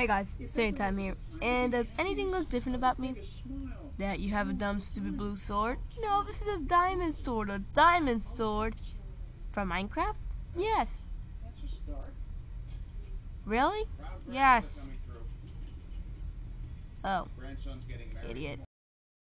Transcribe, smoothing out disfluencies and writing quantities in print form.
Hey guys, Same Time here. And does anything look different about me? That you have a dumb, stupid blue sword? No, this is a diamond sword. A diamond sword. From Minecraft? Yes. Really? Yes. Oh. Idiot.